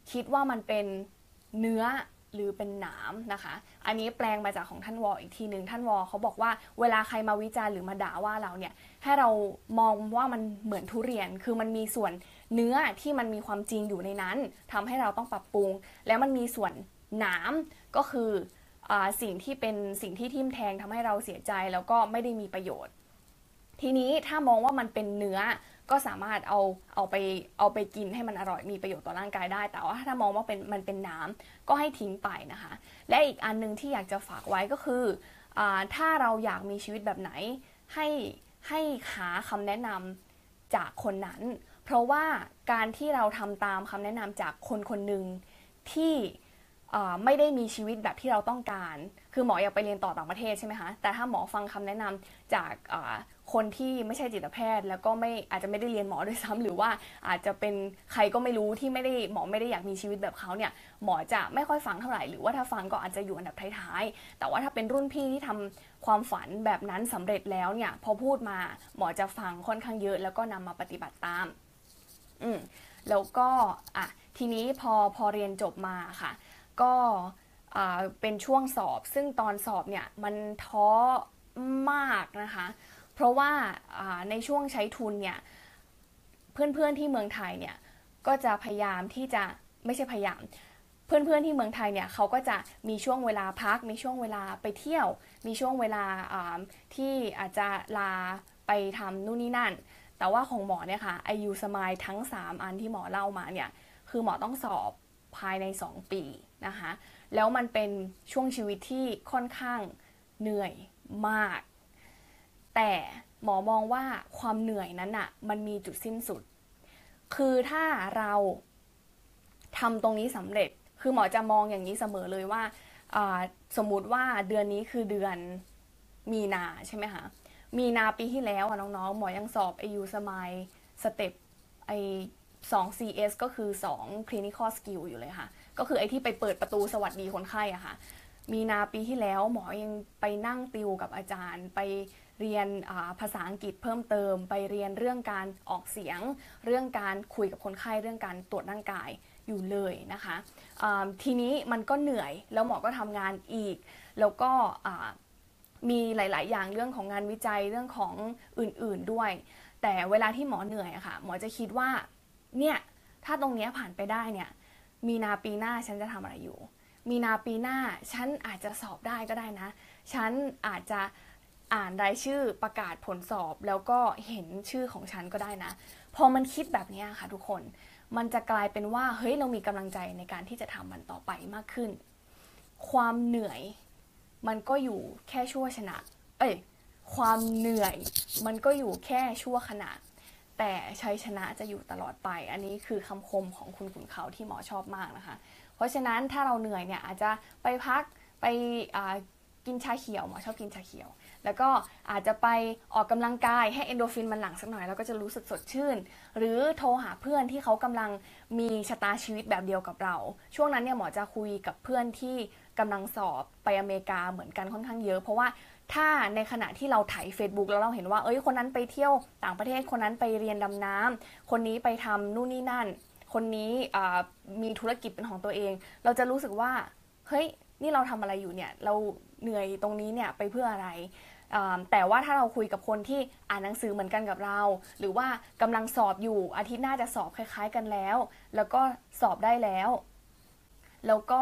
A: คิดว่ามันเป็นเนื้อหรือเป็นหนามนะคะอันนี้แปลงมาจากของท่านวออีกทีหนึ่งท่านวอเขาบอกว่าเวลาใครมาวิจารณ์หรือมาด่าว่าเราเนี่ยให้เรามองว่ามันเหมือนทุเรียนคือมันมีส่วนเนื้อที่มันมีความจริงอยู่ในนั้นทำให้เราต้องปรับปรุงแล้วมันมีส่วนหนามก็คือสิ่งที่เป็นสิ่งที่ทิ่มแทงทำให้เราเสียใจแล้วก็ไม่ได้มีประโยชน์ทีนี้ถ้ามองว่ามันเป็นเนื้อก็สามารถเอาเอาไปเอาไปกินให้มันอร่อยมีประโยชน์ต่อร่างกายได้แต่ว่าถ้ามองว่าเป็นมันเป็นน้ำก็ให้ทิ้งไปนะคะและอีกอันนึงที่อยากจะฝากไว้ก็คือถ้าเราอยากมีชีวิตแบบไหนให้ให้หาคำแนะนำจากคนนั้นเพราะว่าการที่เราทำตามคำแนะนำจากคนคนหนึ่งที่ไม่ได้มีชีวิตแบบที่เราต้องการคือหมออยากไปเรียนต่อต่างประเทศใช่ไหมคะแต่ถ้าหมอฟังคำแนะนำจากคนที่ไม่ใช่จิตแพทย์แล้วก็ไม่อาจจะไม่ได้เรียนหมอด้วยซ้ำหรือว่าอาจจะเป็นใครก็ไม่รู้ที่ไม่ได้หมอไม่ได้อยากมีชีวิตแบบเขาเนี่ยหมอจะไม่ค่อยฟังเท่าไหร่หรือว่าถ้าฟังก็อาจจะอยู่อันดับท้ายๆแต่ว่าถ้าเป็นรุ่นพี่ที่ทำความฝันแบบนั้นสำเร็จแล้วเนี่ยพอพูดมาหมอจะฟังค่อนข้างเยอะแล้วก็นำมาปฏิบัติตามอืมแล้วก็อ่ะทีนี้พอพอเรียนจบมาค่ะก็เป็นช่วงสอบซึ่งตอนสอบเนี่ยมันท้อมากนะคะเพราะว่าในช่วงใช้ทุนเนี่ยเพื่อนๆที่เมืองไทยเนี่ยก็จะพยายามที่จะไม่ใช่พยายามเพื่อนๆที่เมืองไทยเนี่ยเขาก็จะมีช่วงเวลาพักมีช่วงเวลาไปเที่ยวมีช่วงเวลาที่อาจจะลาไปทำนู่นนี่นั่นแต่ว่าของหมอเนี่ยค่ะไอยูสมายทั้งสามอันที่หมอเล่ามาเนี่ยคือหมอต้องสอบภายในสองปีนะคะแล้วมันเป็นช่วงชีวิตที่ค่อนข้างเหนื่อยมากแต่หมอมองว่าความเหนื่อยนั้นอะมันมีจุดสิ้นสุดคือถ้าเราทำตรงนี้สำเร็จคือหมอจะมองอย่างนี้เสมอเลยว่าสมมุติว่าเดือนนี้คือเดือนมีนาใช่ไหมคะมีนาปีที่แล้วน้องๆหมอยังสอบไอยูสมายสเต็ปไอสอง ซี เอส ก็คือสอง clinical skill อยู่เลยค่ะก็คือไอที่ไปเปิดประตูสวัสดีคนไข้อะค่ะมีนาปีที่แล้วหมอยังไปนั่งติวกับอาจารย์ไปเรียนภาษาอังกฤษเพิ่มเติมไปเรียนเรื่องการออกเสียงเรื่องการคุยกับคนไข้เรื่องการตรวจร่างกายอยู่เลยนะคะทีนี้มันก็เหนื่อยแล้วหมอก็ทำงานอีกแล้วก็มีหลายๆอย่างเรื่องของงานวิจัยเรื่องของอื่นๆด้วยแต่เวลาที่หมอเหนื่อยอะค่ะหมอจะคิดว่าเนี่ยถ้าตรงนี้ผ่านไปได้เนี่ยมีนาปีหน้าฉันจะทำอะไรอยู่มีนาปีหน้าฉันอาจจะสอบได้ก็ได้นะฉันอาจจะอ่านรายชื่อประกาศผลสอบแล้วก็เห็นชื่อของฉันก็ได้นะพอมันคิดแบบนี้ค่ะทุกคนมันจะกลายเป็นว่าเฮ้ยเรามีกำลังใจในการที่จะทำมันต่อไปมากขึ้นความเหนื่อยมันก็อยู่แค่ชั่วขณะเอ้ยความเหนื่อยมันก็อยู่แค่ชั่วขณะแต่ชัยชนะจะอยู่ตลอดไปอันนี้คือคำคมของคุณขุนเขาที่หมอชอบมากนะคะเพราะฉะนั้นถ้าเราเหนื่อยเนี่ยอาจจะไปพักไปกินชาเขียวหมอชอบกินชาเขียวแล้วก็อาจจะไปออกกำลังกายให้เอนโดฟินมันหลั่งสักหน่อยแล้วก็จะรู้สึกสดชื่นหรือโทรหาเพื่อนที่เขากำลังมีชะตาชีวิตแบบเดียวกับเราช่วงนั้นเนี่ยหมอจะคุยกับเพื่อนที่กำลังสอบไปอเมริกาเหมือนกันค่อนข้างเยอะเพราะว่าถ้าในขณะที่เราไถ Facebook แล้วเราเห็นว่าเอ้ยคนนั้นไปเที่ยวต่างประเทศคนนั้นไปเรียนดำน้ำคนนี้ไปทำนู่นนี่นั่นคนนี้มีธุรกิจเป็นของตัวเองเราจะรู้สึกว่าเฮ้ยนี่เราทำอะไรอยู่เนี่ยเราเหนื่อยตรงนี้เนี่ยไปเพื่ออะไรแต่ว่าถ้าเราคุยกับคนที่อ่านหนังสือเหมือนกันกับเราหรือว่ากำลังสอบอยู่อาทิตย์หน้าจะสอบคล้ายๆกันแล้วแล้วก็สอบได้แล้วแล้วก็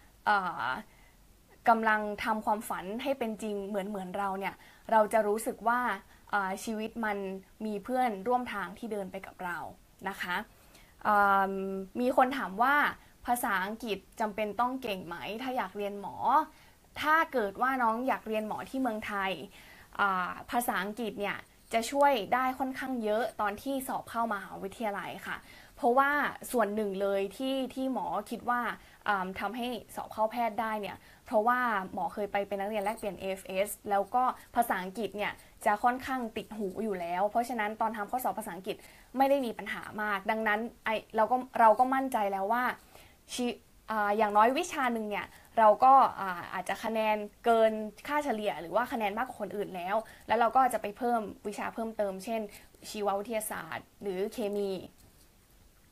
A: กำลังทำความฝันให้เป็นจริงเหมือนเหมือนเราเนี่ยเราจะรู้สึกว่าชีวิตมันมีเพื่อนร่วมทางที่เดินไปกับเรานะคะมีคนถามว่าภาษาอังกฤษจำเป็นต้องเก่งไหมถ้าอยากเรียนหมอถ้าเกิดว่าน้องอยากเรียนหมอที่เมืองไทยภาษาอังกฤษเนี่ยจะช่วยได้ค่อนข้างเยอะตอนที่สอบเข้ามหาวิทยาลัยค่ะเพราะว่าส่วนหนึ่งเลยที่ที่หมอคิดว่าทำให้สอบเข้าแพทย์ได้เนี่ยเพราะว่าหมอเคยไปเป็นนักเรียนแลกเปลี่ยน เอ เอฟ เอส แล้วก็ภาษาอังกฤษเนี่ยจะค่อนข้างติดหูอยู่แล้วเพราะฉะนั้นตอนทำข้อสอบภาษาอังกฤษไม่ได้มีปัญหามากดังนั้นไอเราก็เราก็มั่นใจแล้วว่าอย่างน้อยวิชาหนึ่งเนี่ยเราก็อาจจะคะแนนเกินค่าเฉลี่ยหรือว่าคะแนนมากกว่าคนอื่นแล้วแล้วเราก็จะไปเพิ่มวิชาเพิ่มเติมเช่นชีววิทยาศาสตร์หรือเคมี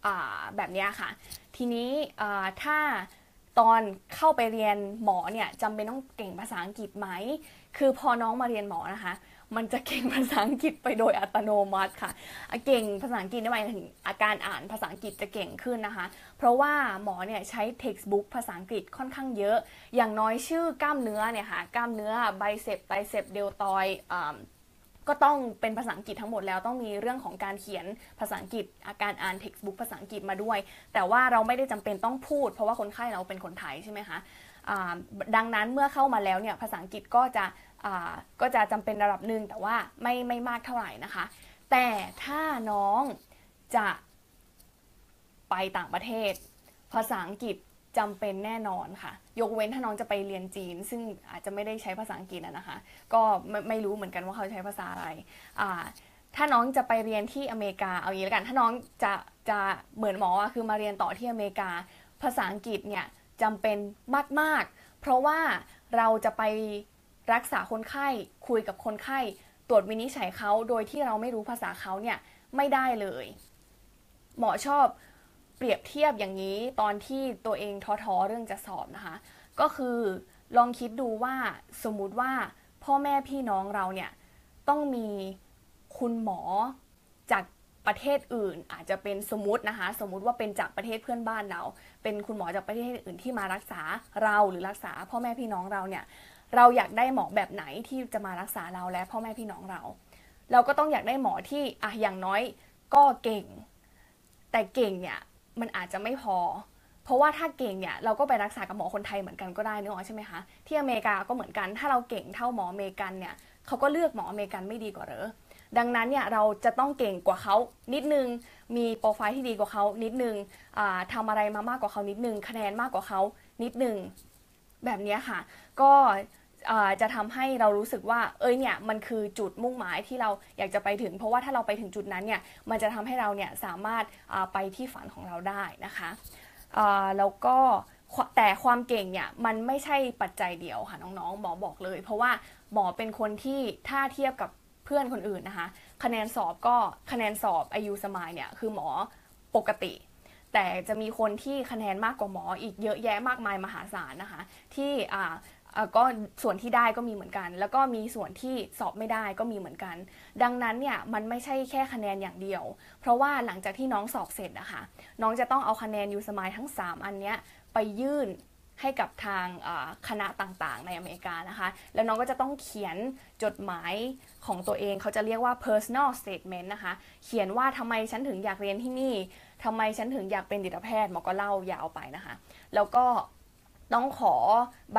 A: แบบนี้ค่ะทีนี้ถ้าตอนเข้าไปเรียนหมอเนี่ยจำเป็นต้องเก่งภาษาอังกฤษไหมคือพอน้องมาเรียนหมอนะคะมันจะเก่งภาษาอังกฤษไปโดยอัตโนมัติค่ะเก่งภาษาอังกฤษได้หมายถึงอาการอ่านภาษาอังกฤษจะเก่งขึ้นนะคะเพราะว่าหมอเนี่ยใช้ textbook ภาษาอังกฤษค่อนข้างเยอะอย่างน้อยชื่อกล้ามเนื้อเนี่ยค่ะกล้ามเนื้อไบเซปไตรเซปเดลตอยก็ต้องเป็นภาษาอังกฤษทั้งหมดแล้วต้องมีเรื่องของการเขียนภาษาอังกฤษอาการอ่าน textbook ภาษาอังกฤษมาด้วยแต่ว่าเราไม่ได้จำเป็นต้องพูดเพราะว่าคนไข้เราเป็นคนไทยใช่ไหมคะดังนั้นเมื่อเข้ามาแล้วเนี่ยภาษาอังกฤษก็จะก็จะจำเป็นระดับหนึ่งแต่ว่าไม่ไม่มากเท่าไหร่นะคะแต่ถ้าน้องจะไปต่างประเทศภาษาอังกฤษจำเป็นแน่นอนค่ะยกเว้นถ้าน้องจะไปเรียนจีนซึ่งอาจจะไม่ได้ใช้ภาษาอังกฤษนะคะก็ไม่ไม่รู้เหมือนกันว่าเขาใช้ภาษาอะไรถ้าน้องจะไปเรียนที่อเมริกาเอางี้แล้วกันถ้าน้องจะจะเหมือนหมอคือมาเรียนต่อที่อเมริกาภาษาอังกฤษเนี่ยจำเป็นมากๆเพราะว่าเราจะไปรักษาคนไข้คุยกับคนไข้ตรวจวินิจฉัยเขาโดยที่เราไม่รู้ภาษาเขาเนี่ยไม่ได้เลยหมอชอบเปรียบเทียบอย่างนี้ตอนที่ตัวเองท้อๆเรื่องจะสอบนะคะก็คือลองคิดดูว่าสมมุติว่าพ่อแม่พี่น้องเราเนี่ยต้องมีคุณหมอจากประเทศอื่นอาจจะเป็นสมมตินะคะสมมุติว่าเป็นจากประเทศเพื่อนบ้านเราเป็นคุณหมอจากประเทศอื่นที่มารักษาเราหรือรักษาพ่อแม่พี่น้องเราเนี่ยเราอยากได้หมอแบบไหนที่จะมารักษาเราและพ่อแม่พี่น้องเราเราก็ต้องอยากได้หมอที่อ่ะอย่างน้อยก็เก่งแต่เก่งเนี่ยมันอาจจะไม่พอเพราะว่าถ้าเก่งเนี่ยเราก็ไปรักษากับหมอคนไทยเหมือนกันก็ได้นึกออกใช่ไหมคะที่อเมริกาก็เหมือนกันถ้าเราเก่งเท่าหมออเมริกันเนี่ยเขาก็เลือกหมออเมริกันไม่ดีกว่าเหรอดังนั้นเนี่ยเราจะต้องเก่งกว่าเขานิดนึงมีโปรไฟล์ที่ดีกว่าเขานิดนึงทำอะไรมามากกว่าเขานิดนึงคะแนนมากกว่าเขานิดนึงแบบนี้ค่ะก็จะทำให้เรารู้สึกว่าเอ้ยเนี่ยมันคือจุดมุ่งหมายที่เราอยากจะไปถึงเพราะว่าถ้าเราไปถึงจุดนั้นเนี่ยมันจะทำให้เราเนี่ยสามารถไปที่ฝันของเราได้นะคะแล้วก็แต่ความเก่งเนี่ยมันไม่ใช่ปัจจัยเดียวค่ะน้องๆหมอบอกเลยเพราะว่าหมอเป็นคนที่ถ้าเทียบกับเพื่อนคนอื่นนะคะคะแนนสอบก็คะแนนสอบไอยูสมายเนี่ยคือหมอปกติแต่จะมีคนที่คะแนนมากกว่าหมออีกเยอะแยะมากมายมหาศาลนะคะที่อ่าก็ส่วนที่ได้ก็มีเหมือนกันแล้วก็มีส่วนที่สอบไม่ได้ก็มีเหมือนกันดังนั้นเนี่ยมันไม่ใช่แค่คะแนนอย่างเดียวเพราะว่าหลังจากที่น้องสอบเสร็จนะคะน้องจะต้องเอาคะแนนยูสมายทั้งสามอันเนี้ยไปยื่นให้กับทางคณะต่างๆในอเมริกานะคะแล้วน้องก็จะต้องเขียนจดหมายของตัวเองเขาจะเรียกว่า personal statement นะคะเขียนว่าทำไมฉันถึงอยากเรียนที่นี่ทำไมฉันถึงอยากเป็นจิตแพทย์หมอก็เล่ายาวไปนะคะแล้วก็ต้องขอใบ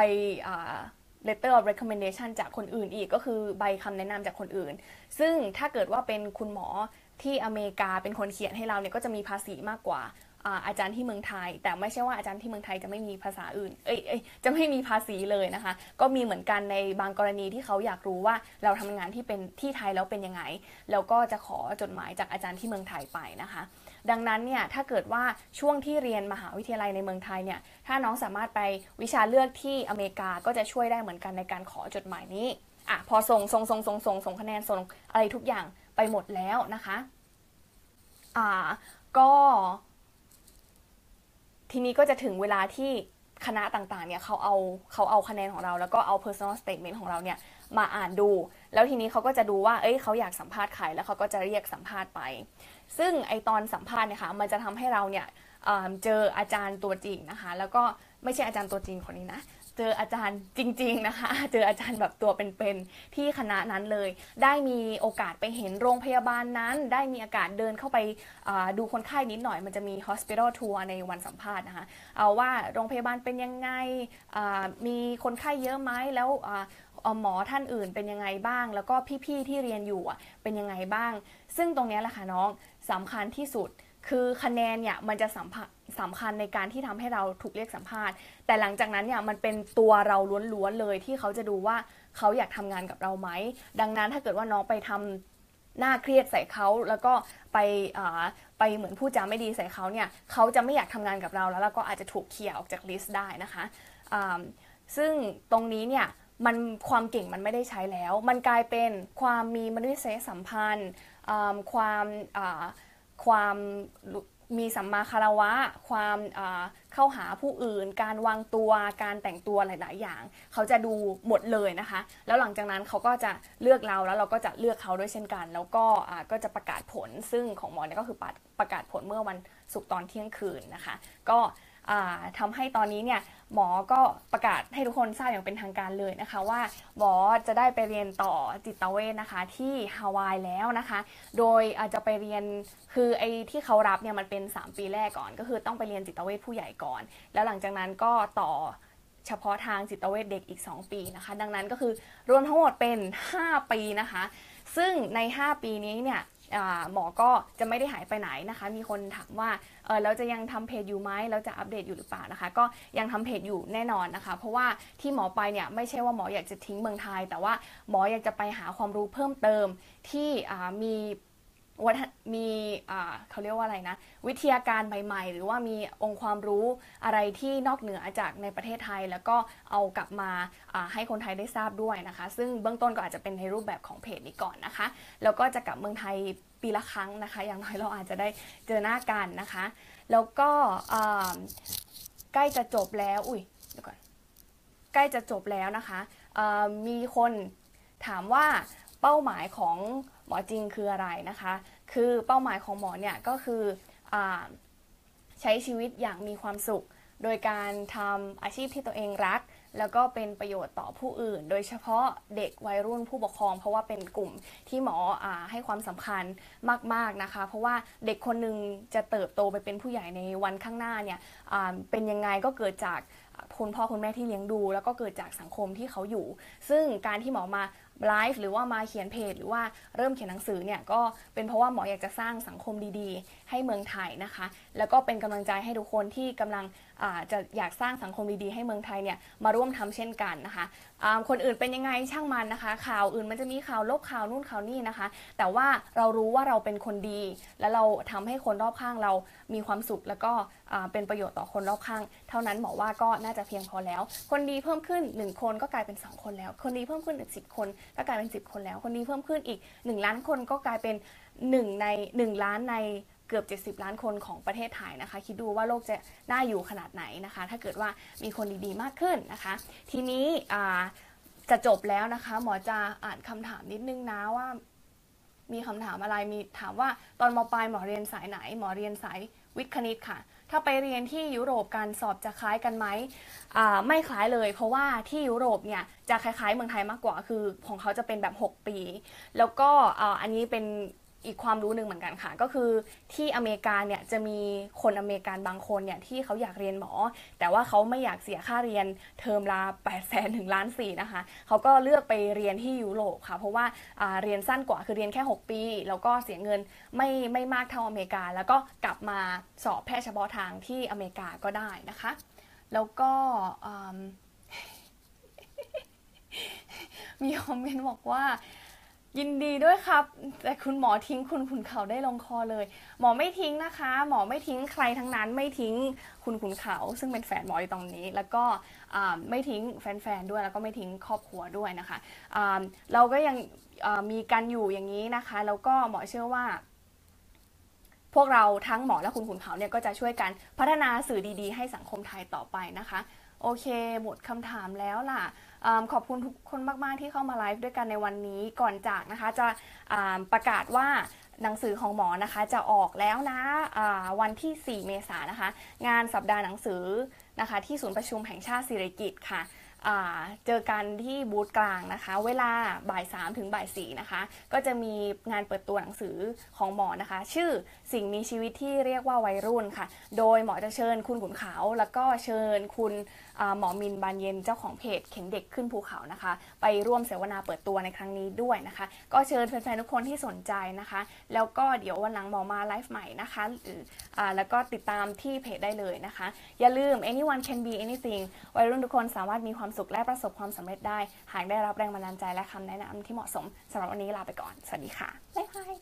A: letter of recommendation จากคนอื่นอีกก็คือใบคำแนะนำจากคนอื่นซึ่งถ้าเกิดว่าเป็นคุณหมอที่อเมริกาเป็นคนเขียนให้เราเนี่ยก็จะมีภาษีมากกว่าอาจารย์ที่เมืองไทยแต่ไม่ใช่ว่าอาจารย์ที่เมืองไทยจะไม่มีภาษาอื่นเอ้ยจะไม่มีภาษีเลยนะคะก็มีเหมือนกันในบางกรณีที่เขาอยากรู้ว่าเราทำงานที่เป็นที่ไทยแล้วเป็นยังไงแล้วก็จะขอจดหมายจากอาจารย์ที่เมืองไทยไปนะคะดังนั้นเนี่ยถ้าเกิดว่าช่วงที่เรียนมหาวิทยาลัยในเมืองไทยเนี่ยถ้าน้องสามารถไปวิชาเลือกที่อเมริกาก็จะช่วยได้เหมือนกันในการขอจดหมายนี้อ่ะพอส่งส่งส่งส่งส่งส่งคะแนนส่งอะไรทุกอย่างไปหมดแล้วนะคะอ่าก็ทีนี้ก็จะถึงเวลาที่คณะต่างๆเนี่ยเขาเอาเขาเอาคะแนนของเราแล้วก็เอา personal statement ของเราเนี่ยมาอ่านดูแล้วทีนี้เขาก็จะดูว่าเอ้ยเขาอยากสัมภาษณ์ใครแล้วเขาก็จะเรียกสัมภาษณ์ไปซึ่งไอตอนสัมภาษณ์เนี่ยค่ะมันจะทำให้เราเนี่ยเจออาจารย์ตัวจริงนะคะแล้วก็ไม่ใช่อาจารย์ตัวจริงคนนี้นะเจออาจารย์จริงๆนะคะเจออาจารย์แบบตัวเป็นๆที่คณะนั้นเลยได้มีโอกาสไปเห็นโรงพยาบาลนั้นได้มีโอกาสเดินเข้าไปดูคนไข้นิดหน่อยมันจะมี hospital tour ในวันสัมภาษณ์นะคะเอาว่าโรงพยาบาลเป็นยังไงมีคนไข้เยอะไหมแล้วหมอท่านอื่นเป็นยังไงบ้างแล้วก็พี่ๆที่เรียนอยู่เป็นยังไงบ้างซึ่งตรงนี้แหละค่ะน้องสำคัญที่สุดคือคะแนนเนี่ยมันจะสำคัญในการที่ทำให้เราถูกเรียกสัมภาษณ์แต่หลังจากนั้นเนี่ยมันเป็นตัวเราล้วนๆเลยที่เขาจะดูว่าเขาอยากทำงานกับเราไหมดังนั้นถ้าเกิดว่าน้องไปทำหน้าเครียดใส่เขาแล้วก็ไปไปเหมือนพูดจาไม่ดีใส่เขาเนี่ยเขาจะไม่อยากทำงานกับเราแล้วแล้วก็อาจจะถูกเคลียร์ออกจากลิสต์ได้นะคะซึ่งตรงนี้เนี่ยมันความเก่งมันไม่ได้ใช้แล้วมันกลายเป็นความมีมนุษยสัมพันธ์ความความมีสัมมาคารวะความเข้าหาผู้อื่นการวางตัวการแต่งตัวหลายๆอย่างเขาจะดูหมดเลยนะคะแล้วหลังจากนั้นเขาก็จะเลือกเราแล้วเราก็จะเลือกเขาด้วยเช่นกันแล้วก็ก็จะประกาศผลซึ่งของหมอเนี่ยก็คือประกาศผลเมื่อวันศุกร์ตอนเที่ยงคืนนะคะก็ทำให้ตอนนี้เนี่ยหมอก็ประกาศให้ทุกคนทราบอย่างเป็นทางการเลยนะคะว่าหมอจะได้ไปเรียนต่อจิตเวชนะคะที่ฮาวายแล้วนะคะโดยอาจจะไปเรียนคือไอ้ที่เขารับเนี่ยมันเป็นสามปีแรกก่อนก็คือต้องไปเรียนจิตเวชผู้ใหญ่ก่อนแล้วหลังจากนั้นก็ต่อเฉพาะทางจิตเวชเด็กอีกสองปีนะคะดังนั้นก็คือรวมทั้งหมดเป็นห้าปีนะคะซึ่งในห้าปีนี้เนี่ยหมอก็จะไม่ได้หายไปไหนนะคะมีคนถามว่าเออเราจะยังทำเพจอยู่ไหมเราจะอัปเดตอยู่หรือเปล่านะคะก็ยังทำเพจอยู่แน่นอนนะคะเพราะว่าที่หมอไปเนี่ยไม่ใช่ว่าหมออยากจะทิ้งเมืองไทยแต่ว่าหมออยากจะไปหาความรู้เพิ่มเติมที่มีวัฒมีเขาเรียกว่าอะไรนะวิทยาการใหม่ๆหรือว่ามีองค์ความรู้อะไรที่นอกเหนือจากในประเทศไทยแล้วก็เอากลับมาให้คนไทยได้ทราบด้วยนะคะซึ่งเบื้องต้นก็อาจจะเป็นในรูปแบบของเพจนี้ก่อนนะคะแล้วก็จะกลับเมืองไทยปีละครั้งนะคะอย่างน้อยเราอาจจะได้เจอหน้ากันนะคะแล้วก็ใกล้จะจบแล้วอุ้ยเดี๋ยวก่อนใกล้จะจบแล้วนะคะมีคนถามว่าเป้าหมายของหมอจริงคืออะไรนะคะคือเป้าหมายของหมอเนี่ยก็คือใช้ชีวิตอย่างมีความสุขโดยการทำอาชีพที่ตัวเองรักแล้วก็เป็นประโยชน์ต่อผู้อื่นโดยเฉพาะเด็กวัยรุ่นผู้ปกครองเพราะว่าเป็นกลุ่มที่หมออให้ความสำคัญมากๆนะคะเพราะว่าเด็กคนหนึ่งจะเติบโตไปเป็นผู้ใหญ่ในวันข้างหน้าเนี่ยเป็นยังไงก็เกิดจากคุณพ่อคุณแม่ที่เลี้ยงดูแล้วก็เกิดจากสังคมที่เขาอยู่ซึ่งการที่หมอมาไลฟ์หรือว่ามาเขียนเพจหรือว่าเริ่มเขียนหนังสือเนี่ยก็เป็นเพราะว่าหมออยากจะสร้างสังคมดีๆให้เมืองไทยนะคะแล้วก็เป็นกำลังใจให้ทุกคนที่กำลังจะอยากสร้างสังคมดีๆให้เมืองไทยเนี่ยมาร่วมทำเช่นกันนะคะคนอื่นเป็นยังไงช่างมันนะคะข่าวอื่นมันจะมีข่าวลบข่าวนู่นข่าวนี่นะคะแต่ว่าเรารู้ว่าเราเป็นคนดีและเราทำให้คนรอบข้างเรามีความสุขแล้วก็เป็นประโยชน์ต่อคนรอบข้างเท่านั้นหมอว่าก็น่าจะเพียงพอแล้วคนดีเพิ่มขึ้นหนึ่งคนก็กลายเป็นสองคนแล้วคนดีเพิ่มขึ้นอีกสิบคนก็กลายเป็นสิบคนแล้วคนดีเพิ่มขึ้นอีกหนึ่งล้านคนก็กลายเป็นหนึ่งในหนึ่งล้านในเกือบเจ็ดสิบล้านคนของประเทศไทยนะคะคิดดูว่าโลกจะน่าอยู่ขนาดไหนนะคะถ้าเกิดว่ามีคนดีๆมากขึ้นนะคะทีนี้จะจบแล้วนะคะหมอจะอ่านคำถามนิดนึงนะว่ามีคำถามอะไรมีถามว่าตอนม.ปลายหมอเรียนสายไหนหมอเรียนสายวิทย์คณิตค่ะถ้าไปเรียนที่ยุโรปการสอบจะคล้ายกันไหมไม่คล้ายเลยเพราะว่าที่ยุโรปเนี่ยจะคล้ายๆเมืองไทยมากกว่าคือของเขาจะเป็นแบบหกปีแล้วก็อันนี้เป็นอีกความรู้หนึ่งเหมือนกันค่ะก็คือที่อเมริกาเนี่ยจะมีคนอเมริกันบางคนเนี่ยที่เขาอยากเรียนหมอแต่ว่าเขาไม่อยากเสียค่าเรียนเทอมละแปดแสนถึงล้านสี่นะคะเขาก็เลือกไปเรียนที่ยุโรปค่ะเพราะว่าเรียนสั้นกว่าคือเรียนแค่หกปีแล้วก็เสียเงินไม่ไม่มากเท่าอเมริกาแล้วก็กลับมาสอบแพทย์เฉพาะทางที่อเมริกาก็ได้นะคะแล้วก็มีคอมเมนต์บอกว่ายินดีด้วยครับแต่คุณหมอทิ้งคุณขุนเขาได้ลงคอเลยหมอไม่ทิ้งนะคะหมอไม่ทิ้งใครทั้งนั้นไม่ทิ้งคุณขุนเขาซึ่งเป็นแฟนหมออยู่ตรงนี้แล้วก็ไม่ทิ้งแฟนๆด้วยแล้วก็ไม่ทิ้งครอบครัวด้วยนะคะเราก็ยังมีกันอยู่อย่างนี้นะคะแล้วก็หมอเชื่อว่าพวกเราทั้งหมอและคุณขุนเขาเนี่ยก็จะช่วยกันพัฒนาสื่อดีๆให้สังคมไทยต่อไปนะคะโอเคหมดคำถามแล้วล่ะขอบคุณทุกคนมากๆที่เข้ามาไลฟ์ด้วยกันในวันนี้ก่อนจากนะคะจะประกาศว่าหนังสือของหมอนะคะจะออกแล้วนะวันที่สี่เมษายนนะคะงานสัปดาห์หนังสือนะคะที่ศูนย์ประชุมแห่งชาติสิริกิติ์ค่ะเจอกันที่บูธกลางนะคะเวลาบ่ายสามถึงบ่ายสี่นะคะก็จะมีงานเปิดตัวหนังสือของหมอนะคะชื่อสิ่งมีชีวิตที่เรียกว่าวัยรุ่นค่ะโดยหมอจะเชิญคุณขุนเขาแล้วก็เชิญคุณหมอมินบานเย็นเจ้าของเพจเข็นเด็กขึ้นภูเขานะคะไปร่วมเสวนาเปิดตัวในครั้งนี้ด้วยนะคะก็เชิญแฟนๆทุกคนที่สนใจนะคะแล้วก็เดี๋ยววันหลังหมอมาไลฟ์ใหม่นะคะหรือแล้วก็ติดตามที่เพจได้เลยนะคะอย่าลืม anyone can be anything วัยรุ่นทุกคนสามารถมีความสุขและประสบความสำเร็จได้หากได้รับแรงบันดาลใจและคำแนะนำที่เหมาะสมสำหรับวันนี้ลาไปก่อนสวัสดีค่ะบ๊ายบาย